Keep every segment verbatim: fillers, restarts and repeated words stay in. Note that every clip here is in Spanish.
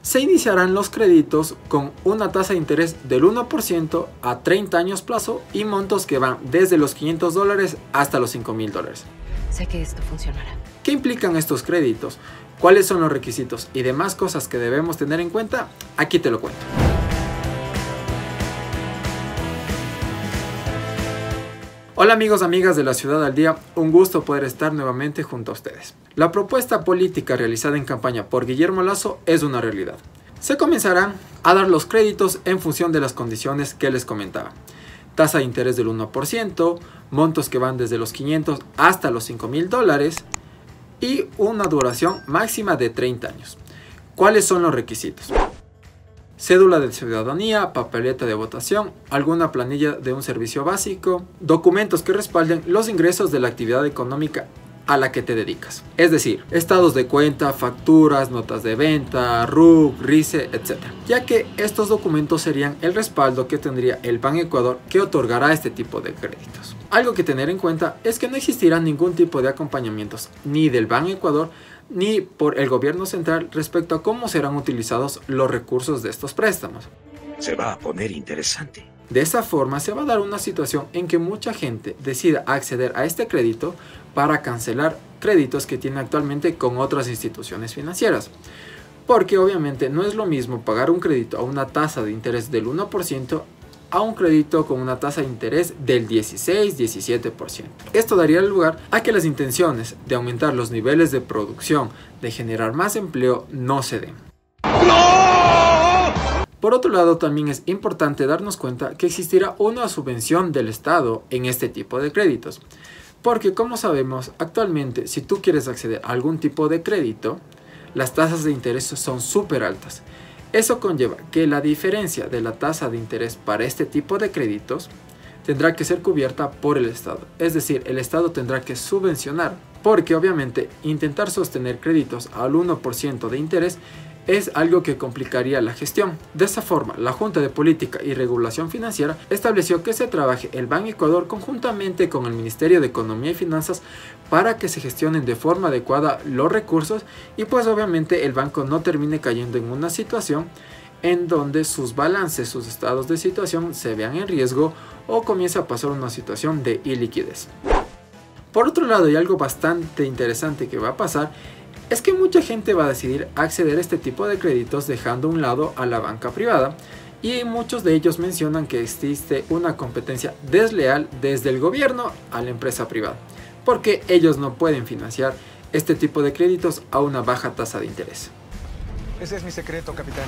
Se iniciarán los créditos con una tasa de interés del uno por ciento a treinta años plazo y montos que van desde los quinientos dólares hasta los cinco mil dólares. Sé que esto funcionará. ¿Qué implican estos créditos? ¿Cuáles son los requisitos y demás cosas que debemos tener en cuenta? Aquí te lo cuento. Hola amigos, amigas de La Ciudad al Día, un gusto poder estar nuevamente junto a ustedes. La propuesta política realizada en campaña por Guillermo Lasso es una realidad. Se comenzarán a dar los créditos en función de las condiciones que les comentaba. Tasa de interés del uno por ciento, montos que van desde los quinientos hasta los cinco mil dólares y una duración máxima de treinta años. ¿Cuáles son los requisitos? Cédula de ciudadanía, papeleta de votación, alguna planilla de un servicio básico, documentos que respalden los ingresos de la actividad económica a la que te dedicas. Es decir, estados de cuenta, facturas, notas de venta, R U C, R I C E, etcétera. Ya que estos documentos serían el respaldo que tendría el BanEcuador que otorgará este tipo de créditos. Algo que tener en cuenta es que no existirá ningún tipo de acompañamientos ni del BanEcuador ni por el gobierno central respecto a cómo serán utilizados los recursos de estos préstamos. Se va a poner interesante. De esa forma se va a dar una situación en que mucha gente decida acceder a este crédito para cancelar créditos que tiene actualmente con otras instituciones financieras. Porque obviamente no es lo mismo pagar un crédito a una tasa de interés del uno por ciento a un crédito con una tasa de interés del dieciséis a diecisiete por ciento. Esto daría lugar a que las intenciones de aumentar los niveles de producción, de generar más empleo, no se den. ¡No! Por otro lado, también es importante darnos cuenta que existirá una subvención del Estado en este tipo de créditos. Porque como sabemos, actualmente si tú quieres acceder a algún tipo de crédito, las tasas de interés son súper altas. Eso conlleva que la diferencia de la tasa de interés para este tipo de créditos tendrá que ser cubierta por el Estado. Es decir, el Estado tendrá que subvencionar, porque obviamente intentar sostener créditos al uno por ciento de interés es algo que complicaría la gestión. De esa forma, la Junta de Política y Regulación Financiera estableció que se trabaje el BanEcuador conjuntamente con el Ministerio de Economía y Finanzas para que se gestionen de forma adecuada los recursos y pues obviamente el banco no termine cayendo en una situación en donde sus balances, sus estados de situación se vean en riesgo o comience a pasar una situación de iliquidez. Por otro lado, y algo bastante interesante que va a pasar, es que mucha gente va a decidir acceder a este tipo de créditos dejando a un lado a la banca privada y muchos de ellos mencionan que existe una competencia desleal desde el gobierno a la empresa privada, porque ellos no pueden financiar este tipo de créditos a una baja tasa de interés. Ese es mi secreto, capitán.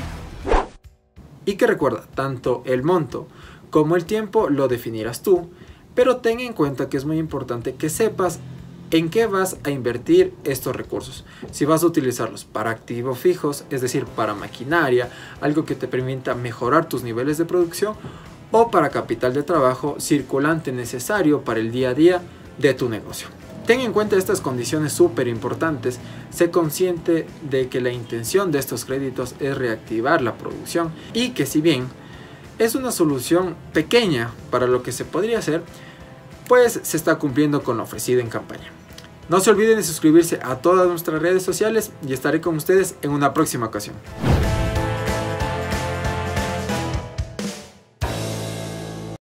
Y que recuerda, tanto el monto como el tiempo lo definirás tú, pero ten en cuenta que es muy importante que sepas en qué vas a invertir estos recursos. Si vas a utilizarlos para activos fijos, es decir, para maquinaria, algo que te permita mejorar tus niveles de producción, o para capital de trabajo circulante necesario para el día a día de tu negocio. Ten en cuenta estas condiciones súper importantes, sé consciente de que la intención de estos créditos es reactivar la producción y que si bien es una solución pequeña para lo que se podría hacer, pues se está cumpliendo con lo ofrecido en campaña. No se olviden de suscribirse a todas nuestras redes sociales y estaré con ustedes en una próxima ocasión.